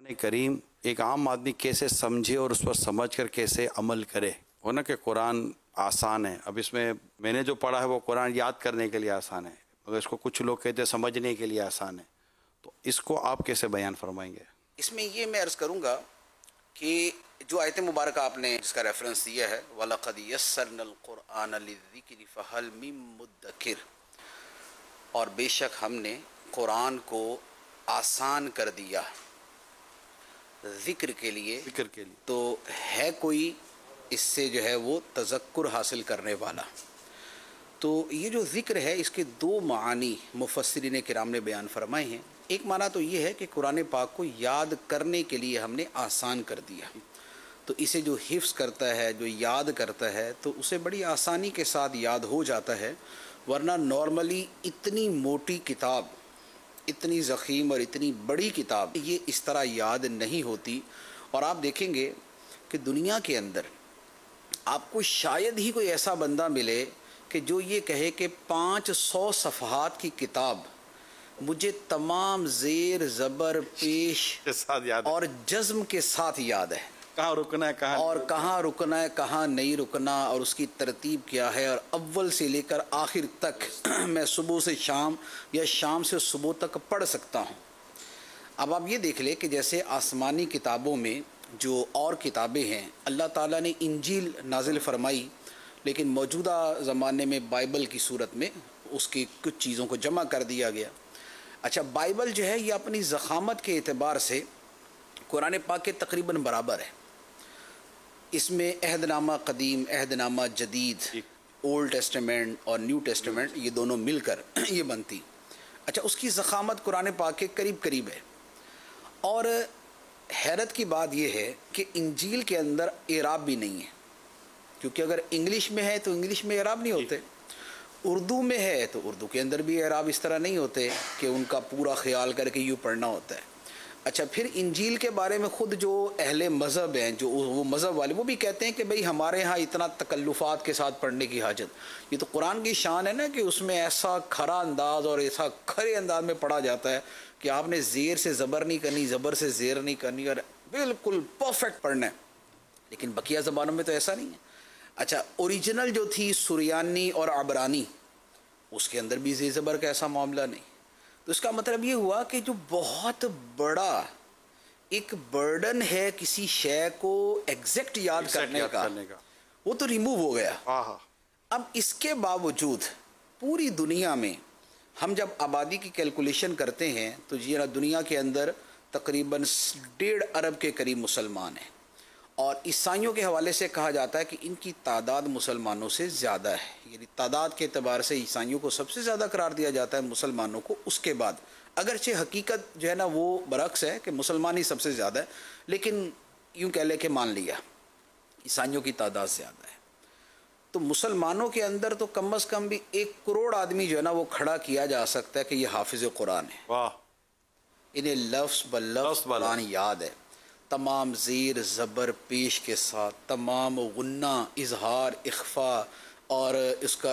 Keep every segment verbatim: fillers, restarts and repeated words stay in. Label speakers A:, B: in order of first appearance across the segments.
A: کریم ایک عام آدمی کیسے سمجھے اور اس پر سمجھ کر کیسے عمل کرے. ہونا کہ قرآن آسان ہے. اب اس میں میں نے جو پڑھا ہے وہ قرآن یاد کرنے کے لیے آسان ہے، مگر اس کو کچھ لوگ کہتے ہیں سمجھنے کے لیے آسان ہے. تو اس کو آپ کیسے بیان فرمائیں گے؟
B: اس میں یہ میں عرض کروں گا کہ جو آیت مبارکہ آپ نے جس کا ریفرنس دیا ہے وَلَقَدْ يَسَّرْنَا الْقُرْآنَ لِلذِّكْرِ فَهَلْ مِن مُدَّكِرٍ، اور بے شک ہم نے قرآن کو آسان کر دیا ذکر کے لیے
A: ذکر کے لیے،
B: تو ہے کوئی اس سے جو ہے وہ تذکر حاصل کرنے والا. تو یہ جو ذکر ہے اس کے دو معنی مفسرین کرام نے بیان فرمائے ہیں. ایک معنی تو یہ ہے کہ قرآن پاک کو یاد کرنے کے لیے ہم نے آسان کر دیا، تو اسے جو حفظ کرتا ہے، جو یاد کرتا ہے، تو اسے بڑی آسانی کے ساتھ یاد ہو جاتا ہے. ورنہ نارملی اتنی موٹی کتاب، اتنی ضخیم اور اتنی بڑی کتاب یہ اس طرح یاد نہیں ہوتی. اور آپ دیکھیں گے کہ دنیا کے اندر آپ کو شاید ہی کوئی ایسا بندہ ملے کہ جو یہ کہے کہ پانچ سو صفحات کی کتاب مجھے تمام زیر زبر پیش
A: کے ساتھ یاد ہے،
B: اور جزم کے ساتھ یاد ہے،
A: کہاں رکنا ہے، کہاں
B: اور کہاں رکنا ہے، کہاں نہیں رکنا، اور اس کی ترتیب کیا ہے، اور اول سے لے کر آخر تک میں صبح سے شام یا شام سے صبح تک پڑھ سکتا ہوں. اب آپ یہ دیکھ لیں کہ جیسے آسمانی کتابوں میں جو اور کتابیں ہیں، اللہ تعالیٰ نے انجیل نازل فرمائی، لیکن موجودہ زمانے میں بائبل کی صورت میں اس کی کچھ چیزوں کو جمع کر دیا گیا. اچھا، بائبل جو ہے یہ اپنی ضخامت کے اعتبار سے قرآن پاک کے تقریباً برابر ہے. اس میں عہد نامہ قدیم، عہد نامہ جدید، اولڈ ٹیسٹمنٹ اور نیو ٹیسٹمنٹ یہ دونوں مل کر یہ بنتی. اچھا، اس کی ضخامت قرآن پاک کے قریب قریب ہے. اور حیرت کی بات یہ ہے کہ انجیل کے اندر اعراب بھی نہیں ہے، کیونکہ اگر انگلش میں ہے تو انگلش میں اعراب نہیں ہوتے، اردو میں ہے تو اردو کے اندر بھی اعراب اس طرح نہیں ہوتے کہ ان کا پورا خیال کر کے یوں پڑھنا ہوتا ہے. اچھا، پھر انجیل کے بارے میں خود جو اہل مذہب ہیں، جو وہ مذہب والے، وہ بھی کہتے ہیں کہ بھئی ہمارے ہاں اتنا تکلفات کے ساتھ پڑھنے کی حاجت. یہ تو قرآن کی شان ہے نا کہ اس میں ایسا کھرا انداز اور ایسا کھرے انداز میں پڑھا جاتا ہے کہ آپ نے زیر سے زبر نہیں کرنی، زبر سے زیر نہیں کرنی، اور بالکل پرفیکٹ پڑھنا ہے. لیکن بقیہ زبانوں میں تو ایسا نہیں ہے. اچھا، اوریجنل جو تھی سریانی اور عبرانی، اس کے اندر بھی زیر زبر کا ایسا معاملہ نہیں. تو اس کا مطلب یہ ہوا کہ جو بہت بڑا ایک برڈن ہے کسی شے کو ایگزیکٹ یاد کرنے کا، وہ تو ریموو ہو گیا. اب اس کے باوجود پوری دنیا میں ہم جب آبادی کی کیلکولیشن کرتے ہیں تو یہ دنیا کے اندر تقریباً ڈیڑھ ارب کے قریب مسلمان ہیں، اور عیسائیوں کے حوالے سے کہا جاتا ہے کہ ان کی تعداد مسلمانوں سے زیادہ ہے. یعنی تعداد کے اعتبار سے عیسائیوں کو سب سے زیادہ قرار دیا جاتا ہے، مسلمانوں کو اس کے بعد. اگرچہ حقیقت جو ہے نا وہ برعکس ہے کہ مسلمان ہی سب سے زیادہ ہے، لیکن یوں کہہ لے کہ مان لیا عیسائیوں کی تعداد زیادہ ہے. تو مسلمانوں کے اندر تو کم از کم بھی ایک کروڑ آدمی جو ہے نا وہ کھڑا کیا جا سکتا ہے کہ یہ حافظ قرآن ہے.
A: واہ،
B: انہیں لفظ بلفظ قرآن یاد ہے، تمام زیر زبر پیش کے ساتھ، تمام غنہ، اظہار، اخفا، اور اس کا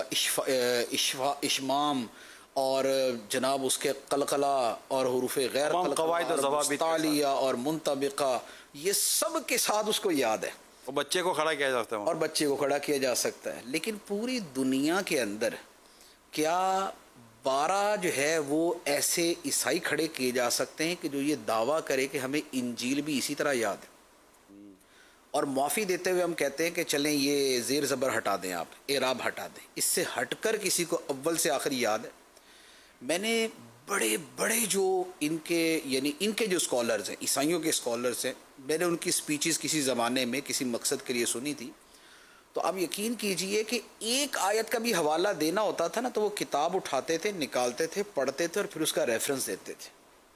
B: اشفا، اشمام، اور جناب اس کے قلقلہ اور حروف غیر قلقلہ، مستعلیہ اور منطبقہ، یہ سب کے ساتھ اس کو یاد ہے.
A: اور بچے کو کھڑا کیا جا سکتا ہے،
B: اور بچے کو کھڑا کیا جا سکتا ہے. لیکن پوری دنیا کے اندر کیا بارہ جو ہے وہ ایسے عیسائی کھڑے کیے جا سکتے ہیں کہ جو یہ دعویٰ کرے کہ ہمیں انجیل بھی اسی طرح یاد ہے؟ اور معافی دیتے ہوئے ہم کہتے ہیں کہ چلیں یہ زیر زبر ہٹا دیں، آپ اعراب ہٹا دیں، اس سے ہٹ کر کسی کو اول سے آخر یاد ہے؟ میں نے بڑے بڑے جو ان کے یعنی ان کے جو اسکالرز ہیں، عیسائیوں کے اسکالرز ہیں، میں نے ان کی سپیچز کسی زمانے میں کسی مقصد کے لیے سنی تھی. تو آپ یقین کیجئے کہ ایک آیت کا بھی حوالہ دینا ہوتا تھا نا تو وہ کتاب اٹھاتے تھے، نکالتے تھے، پڑھتے تھے، اور پھر اس کا ریفرنس دیتے تھے.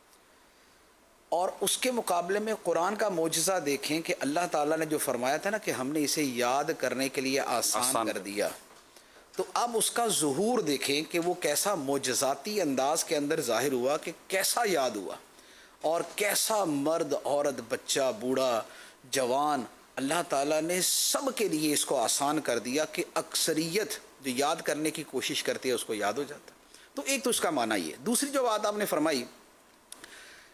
B: اور اس کے مقابلے میں قرآن کا معجزہ دیکھیں کہ اللہ تعالیٰ نے جو فرمایا تھا نا کہ ہم نے اسے یاد کرنے کے لیے آسان, آسان کر دیا، تو اب اس کا ظہور دیکھیں کہ وہ کیسا معجزاتی انداز کے اندر ظاہر ہوا، کہ کیسا یاد ہوا، اور کیسا مرد، عورت، بچہ، بوڑھا، جوان، اللہ تعالیٰ نے سب کے لیے اس کو آسان کر دیا کہ اکثریت جو یاد کرنے کی کوشش کرتی ہے اس کو یاد ہو جاتا. تو ایک تو اس کا معنی یہ. دوسری جو بات آپ نے فرمائی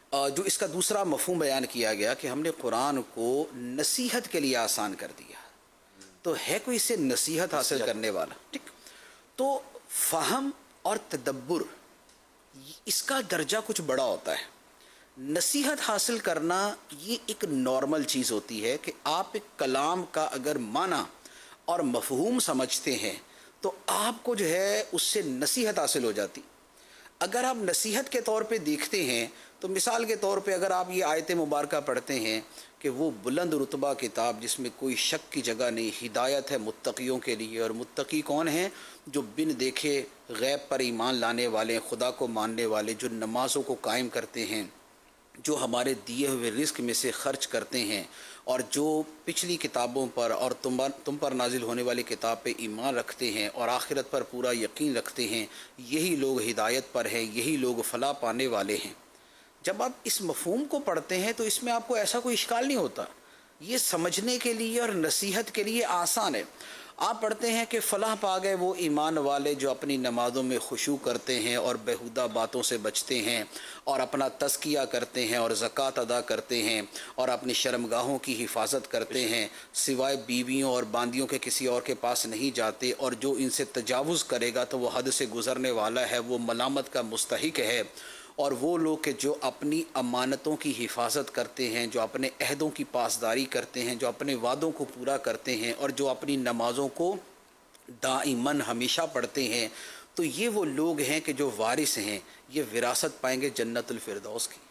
B: जो इसका दूसरा मफहूम बयान किया गया कि हमने कुरान को नसीहत के लिए आसान कर दिया, तो है कोई इससे नसीहत हासिल करने वाला? ठीक, तो फ़हम और तदब्बुर इसका दर्जा कुछ बड़ा होता है। नसीहत हासिल करना ये एक नॉर्मल चीज़ होती है कि आप एक कलाम का अगर माना और मफहूम समझते हैं तो आपको जो है उससे नसीहत हासिल हो जाती। अगर आप नसीहत के तौर पे देखते हैं तो मिसाल के तौर पे अगर आप ये आयत मुबारका पढ़ते हैं कि वो बुलंद रुतबा किताब जिसमें कोई शक की जगह नहीं, हिदायत है मुत्तकियों के लिए। और मुत्तकी कौन हैं? जो बिन देखे गैब पर ईमान लाने वाले, खुदा को मानने वाले, जो नमाज़ों को कायम करते हैं, जो हमारे दिए हुए रिस्क में से खर्च करते हैं, और जो पिछली किताबों पर और तुम तुम पर नाजिल होने वाली किताब पे ईमान रखते हैं और आखिरत पर पूरा यकीन रखते हैं, यही लोग हिदायत पर हैं, यही लोग फलाह पाने वाले हैं। जब आप इस मफहूम को पढ़ते हैं तो इसमें आपको ऐसा कोई इश्काल नहीं होता, ये समझने के लिए और नसीहत के लिए आसान है। आप पढ़ते हैं कि फ़लाह पा गए वो ईमान वाले जो अपनी नमाज़ों में खुशू करते हैं और बेहुदा बातों से बचते हैं और अपना तज़किया करते हैं और ज़कात अदा करते हैं और अपनी शर्मगाहों की हिफाजत करते हैं, सिवाय बीवियों और बांदियों के किसी और के पास नहीं जाते, और जो इनसे तजावुज़ करेगा तो वो हद से गुज़रने वाला है, वो मलामत का मुस्तहिक है। और वो लोग के जो अपनी अमानतों की हिफाजत करते हैं, जो अपने अहदों की पासदारी करते हैं, जो अपने वादों को पूरा करते हैं और जो अपनी नमाज़ों को दाइमन हमेशा पढ़ते हैं, तो ये वो लोग हैं कि जो वारिस हैं, ये विरासत पाएंगे जन्नतुल फिरदौस की।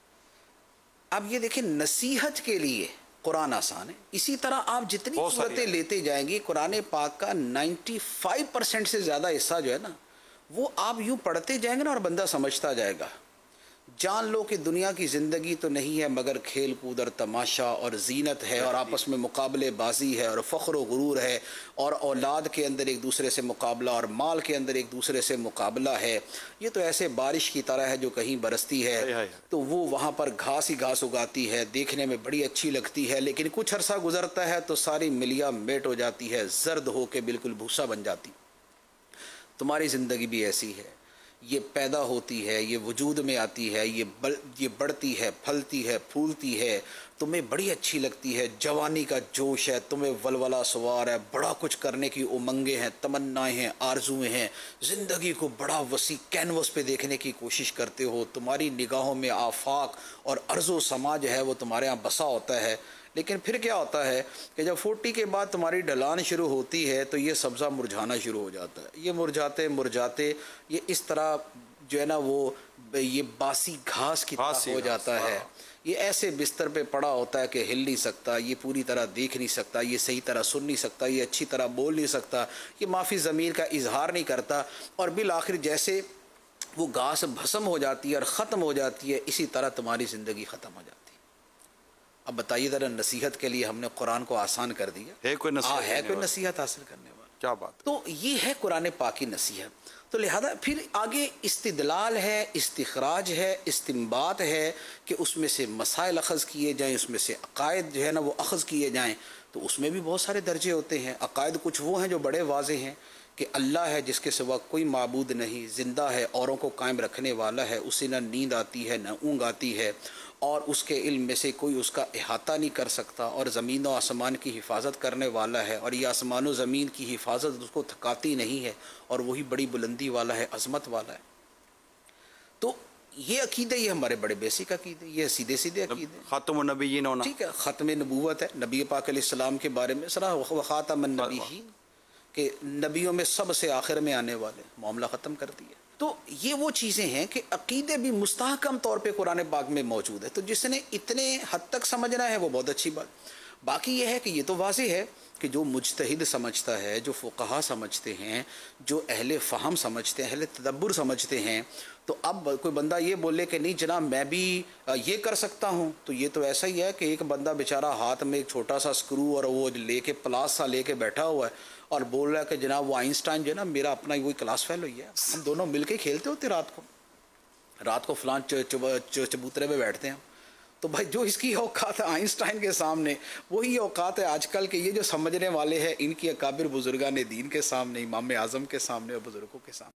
B: अब ये देखिए, नसीहत के लिए कुरान आसान है। इसी तरह आप जितनी सूरतें लेते जाएंगे, कुरान पाक का पचानवे परसेंट से ज़्यादा हिस्सा जो है ना, वो आप यूँ पढ़ते जाएंगे ना और बंदा समझता जाएगा। जान लो कि दुनिया की ज़िंदगी तो नहीं है मगर खेल कूद और तमाशा और जीनत है, और आपस में मुकाबले बाजी है और फ़ख्र व गुरूर है, और औलाद के अंदर एक दूसरे से मुकाबला और माल के अंदर एक दूसरे से मुकाबला है। ये तो ऐसे बारिश की तरह है जो कहीं बरसती है तो वो वहाँ पर घास ही घास उगाती है, देखने में बड़ी अच्छी लगती है, लेकिन कुछ अरसा गुजरता है तो सारी मिलिया मेट हो जाती है, जर्द हो के बिल्कुल भूसा बन जाती। तुम्हारी ज़िंदगी भी ऐसी है, ये पैदा होती है, ये वजूद में आती है, ये बल ये बढ़ती है, फलती है, फूलती है, तुम्हें बड़ी अच्छी लगती है, जवानी का जोश है, तुम्हें वलवला सवार है, बड़ा कुछ करने की उमंगें हैं, तमन्नाएं हैं, आरजुएं हैं, ज़िंदगी को बड़ा वसी कैनवस पे देखने की कोशिश करते हो। तुम्हारी निगाहों में आफाक और अर्ज़ो समाज है वो तुम्हारे यहाँ बसा होता है। लेकिन फिर क्या होता है कि जब फोर्टी के बाद तुम्हारी ढलान शुरू होती है तो ये सब्ज़ा मुरझाना शुरू हो जाता है। ये मुरझाते मुरझाते ये इस तरह जो है ना वो ये बासी घास की तरह हो जाता है। ये ऐसे बिस्तर पे पड़ा होता है कि हिल नहीं सकता, ये पूरी तरह देख नहीं सकता, ये सही तरह सुन नहीं सकता, ये अच्छी तरह बोल नहीं सकता, ये माफ़ी ज़मीर का इजहार नहीं करता, और बिल आखिर जैसे वो घास भस्म हो जाती है और ख़त्म हो जाती है, इसी तरह तुम्हारी ज़िंदगी ख़त्म हो जाती है। अब बताइए ज़रा, नसीहत के लिए हमने कुरान को आसान कर दिया,
A: है कोई नसीहत
B: है कोई नसीहत हासिल करने वाला?
A: क्या बात।
B: तो ये है कुरान पाक की नसीहत। तो लिहाजा फिर आगे इस्तिदलाल है, इस्तिखराज है, इस्तिंबात है कि उसमें से मसाइल अखज़ किए जाएँ, उसमें से अकायद जो है ना वो अखज़ किए जाएँ। तो उसमें भी बहुत सारे दर्जे होते हैं। अकायद कुछ वो हैं जो बड़े वाज़ेह हैं कि अल्लाह है जिसके सिवा कोई माबूद नहीं, ज़िंदा है, औरों को कायम रखने वाला है, उसे न नींद आती है न ऊँग आती है, और उसके इल्म में से कोई उसका इहाता नहीं कर सकता, और ज़मीन व आसमान की हिफाजत करने वाला है, और ये आसमान व ज़मीन की हिफाजत उसको थकाती नहीं है, और वही बड़ी बुलंदी वाला है, अज़मत वाला है। तो ये अकीदे, ये हमारे बड़े बेसिक अकीदे, ये सीधे सीधे अकीदे।
A: ख़ातमुन नबिय्यीन होना,
B: ठीक है, ख़त्म नबूवत है, नबी पाक अलैहिस्सलाम के बारे में सरा व ख़ातमुन नबिय्यीन के नबियों में सबसे आखिर में आने वाले, मामला ख़त्म कर दिया। तो ये वो चीज़ें हैं कि अकीदे भी मुस्तहकम तौर पे कुरान पाक में मौजूद है। तो जिसने इतने हद तक समझना है वो बहुत अच्छी बात। बाकी ये है कि ये तो वाज़ेह है कि जो मुज्तहिद समझता है, जो फ़ुक़हा समझते हैं, जो अहले फ़हम समझते हैं, अहले तदब्बुर समझते हैं, तो अब कोई बंदा ये बोले कि नहीं जनाब मैं भी ये कर सकता हूँ, तो ये तो ऐसा ही है कि एक बंदा बेचारा हाथ में एक छोटा सा स्क्रू और वो लेके प्लास सा लेके बैठा हुआ है और बोल रहा है कि जनाब वो आइंस्टाइन जो है ना मेरा अपना वही क्लास फेल हुई है, हम दोनों मिलके खेलते होते रात को रात को फलां चबूतरे में बैठते हैं। तो भाई जो इसकी औकात है आइंस्टाइन के सामने, वही औकात है आजकल के ये जो समझने वाले हैं इनकी अकाबिर बुजुर्गान दीन के सामने, इमाम आज़म के सामने और बुजुर्गों के सामने।